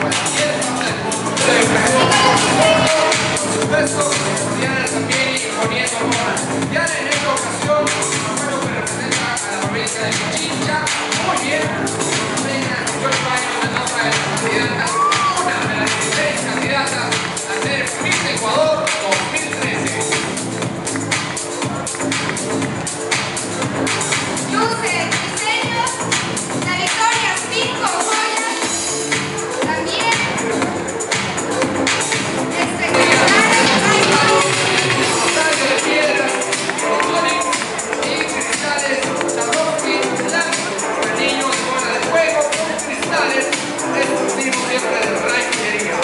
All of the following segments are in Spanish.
cualquier parte del mundo. Por supuesto, Diana también imponiendo moda. Diana en esta ocasión, bueno, que representa a la provincia de Pichincha. Muy bien, reina George Bayo, la otra de las candidatas, una de las 16 candidatas a ser Miss Ecuador 2013. Luces, diseños, la Victoria Spin con joyas, también Rosario de piedras, botones y cristales, Swarovski, blancos, anillos, bola de fuego, cristales, exclusivo siempre del Ray Joyería.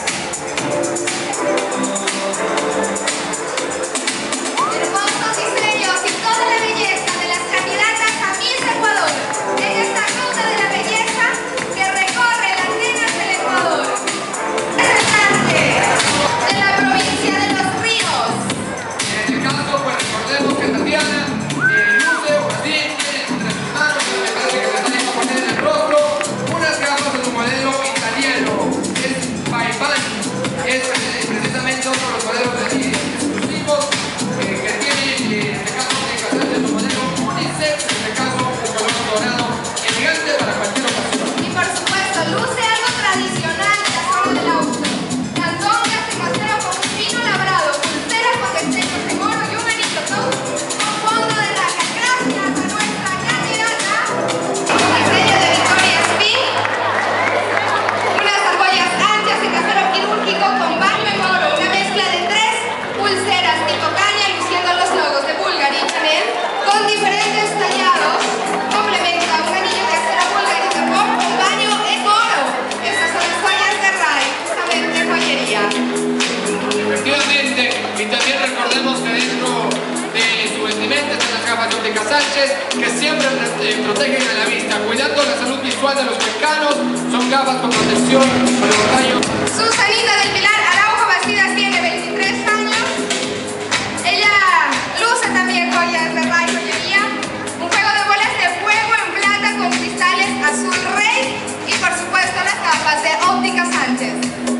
hermosos diseños y toda la belleza de las candidatas a Miss Ecuador en esta ruta de la belleza que recorre las nenas del Ecuador. Representante de la provincia de Los Ríos. En este caso, pues recordemos que Tatiana luce o así, tiene entre sus manos, me parece que se tiene que poner en el rostro, unas gafas de su modelo italiano, es Ray-Ban, es precisamente otro de los modelos exclusivos que tiene, en este caso, de su modelo unisex, en este caso, un color dorado, elegante para cualquier ocasión. Y por supuesto, luce algo tradicional de la zona del auto. Candongas de acero con un fino labrado, pulseras con destellos en oro y un anillo con fondo de raja. Gracias a nuestra candidata. Un diseño de Victoria Spin. Unas argollas anchas en acero quirúrgico con baño en oro. Una mezcla de 3 pulseras tipo caña luciendo los logos de Bulgari y Chanel con diferentes tallados. Complementa un anillo de acero Bulgari de Terror con baño en oro. Estas son las joyas de Ray, justamente joyería. Efectivamente, y también recordemos que dentro de su vestimenta están las gafas de óptica Sánchez, que siempre protegen a la vista, cuidando la salud visual de los mexicanos. Son gafas con protección para los rayos. Susanita del Pilar Araujo Bastidas tiene 23 años. Ella luce también joyas de Ray Joyería. Un juego de bolas de fuego en plata con cristales azul rey y por supuesto las gafas de óptica Sánchez.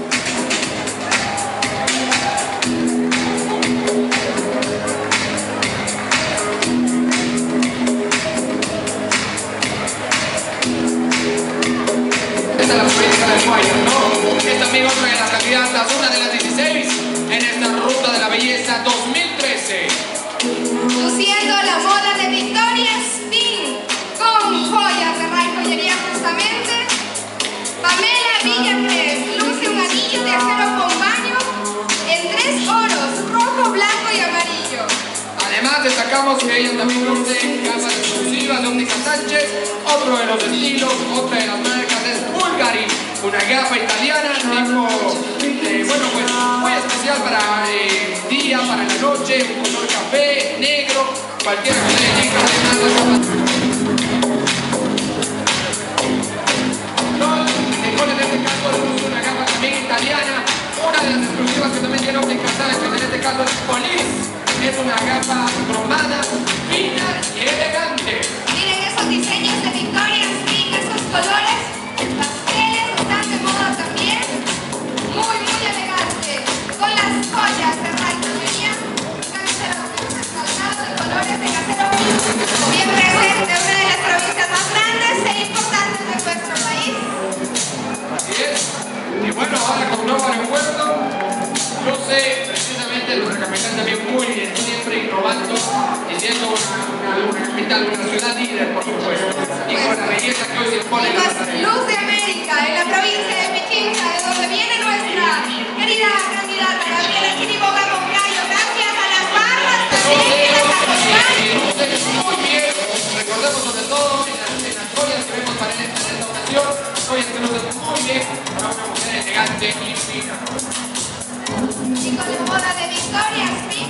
Esta es la provincia de Guayas, ¿no? Es también otra de las candidatas, una de las 16 en esta ruta de la belleza 2013. Luciendo la moda de Victoria Spin con joyas de Ray Joyería justamente. Pamela Villacres luce un anillo de acero con baño en 3 oros, rojo, blanco y amarillo. Además, destacamos que ella también luce gafas exclusivas de óptica Sánchez. Otro de los estilos, otra de las marcas es Bulgari, una gafa italiana tipo, bueno, pues muy especial para el día, para la noche, un color café, negro, cualquiera que ustedes tengan. Nicole en este caso luce una gafa también italiana, una de las exclusivas que también tiene óptica Sánchez, en este caso es Police. Es una gafa cromada, fina y elegante. Miren esos diseños de Victoria Spin, esos colores pasteles están de moda también. Muy, muy elegantes. Con las joyas de Ray Joyería, calzados de colores de acero bien presente, una de las provincias más grandes e importantes de nuestro país. Así es. Y bueno, ahora con nuevo aeropuerto, yo sé precisamente nuestra capital también muy bien, siempre innovando y siendo una capital, una ciudad líder, por supuesto. Y con la belleza que hoy se impone en la Nazareno. Luz de América, en la provincia de Pichincha, de donde viene nuestra querida candidata Gabriela Chiriboga Moncayo. Gracias a las barras también que las acompañan. Muy bien, recordemos sobre todo en las joyas que vemos para esta ocasión, joyas que nos hacen muy bien para una mujer elegante y fina. Chicos de moda de Victoria Spin